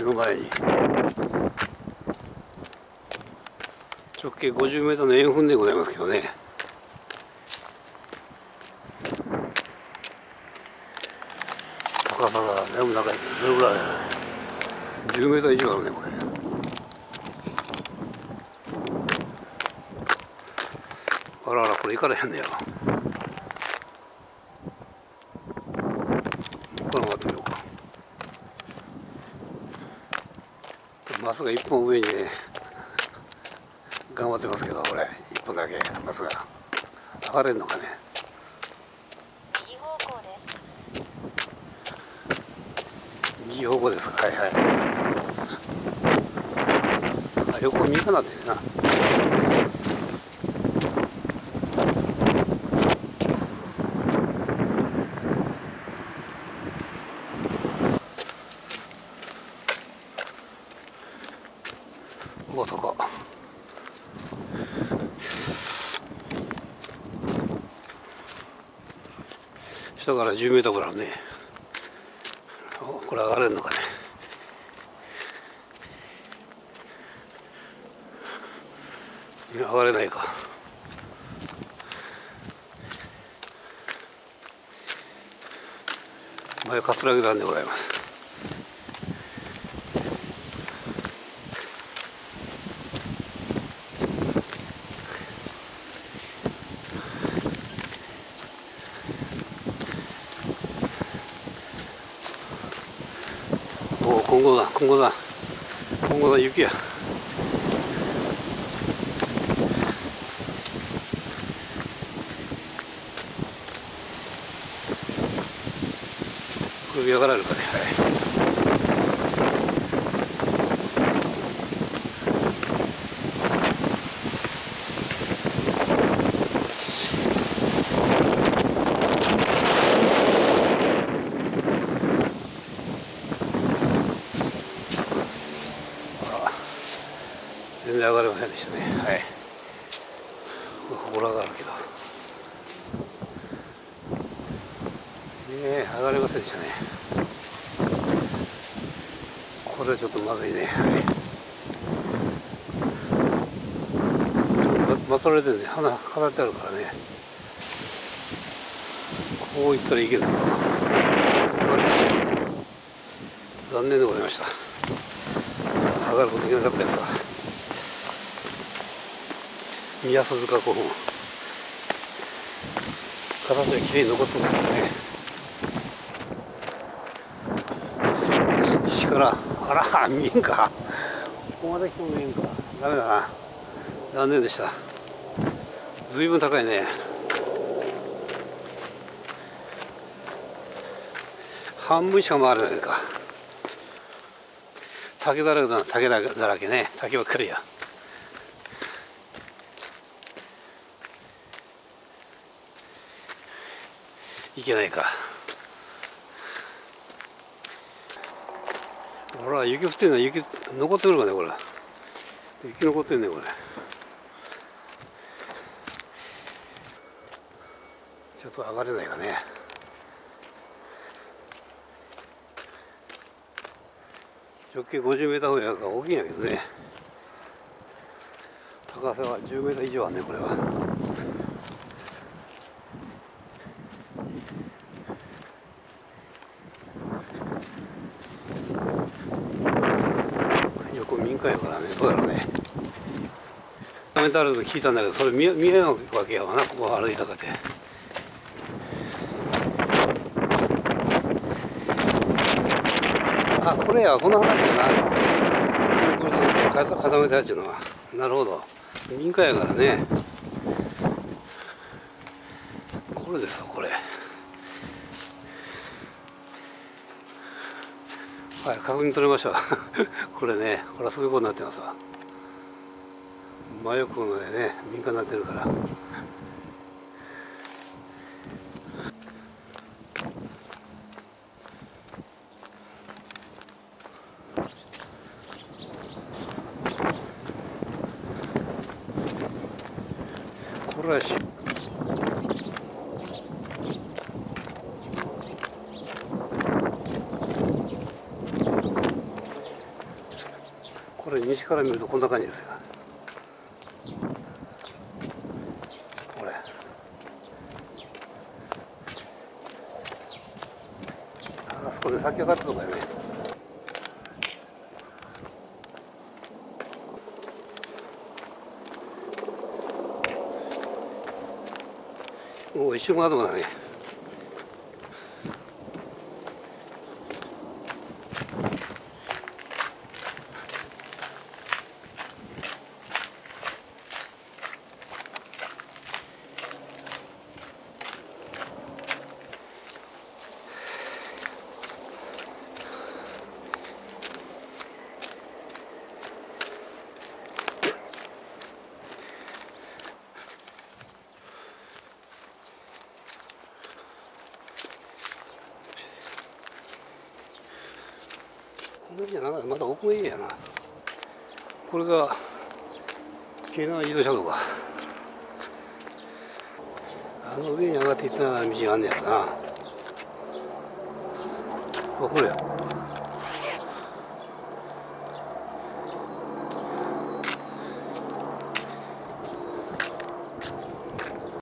目の前に直径50メートルの円墳でございますけどね。高さがだいぶ高い。どれぐらい？10メートル以上あるねこれ。あらあら、これ行かれへんねや。これ待ってみようか。マスが1本上にね頑張ってますけど、これ1本だけマスが上がれんのかね。 右方向です。 右方向ですか。はいはい。あ、横右かなってな。お、高っ。下から10メートルぐらいね。これ上がれるのかね。上がれないか。前桂木山でございます。おお、今後だ雪や。これ上がられるかね。はい。全然上がれませんでしたね。はい。ほらがあるけど。上がれませんでしたね。これはちょっとまずいね。はい。まされてるね。花飾ってあるからね。こういったらいけるのかな。残念でございました。上がることできなかったやつか。宮鈴鹿古墳。形はきれいに残ってますからね。西から、あら、見えんか。ここまで来ても見えんか。ダメだな。残念でした。ずいぶん高いね。半分しか回れないか。竹だらけだな、竹だらけね。竹ばっかりや。いけないか。ほら、雪降ってんの、雪残ってるかね、これ。雪残ってんね、これ。ちょっと上がれないかね。直径50メーターぐらいあるから大きいんやけどね。高さは10メーター以上あるね、これは。横民家やからね、どうやろうね。メタルと聞いたんだけど、それ見えないわけやわな、ここ歩いたかて。あ、これや、この話やな。これ固めたやつのは。なるほど。民家やからね。これですよ、これ。はい、確認取れました。これね、これはそういうことになってますわ。真横までね、民家になってるから。これはこれ西から見るとこんな感じですよ。これあそこで先上がったとかね。もう一瞬窓だね。こんなじゃなかった。まだ奥がいいやな。これが京奈自動車道か。あの上に上がっていった道があんねやろな。あ、これや。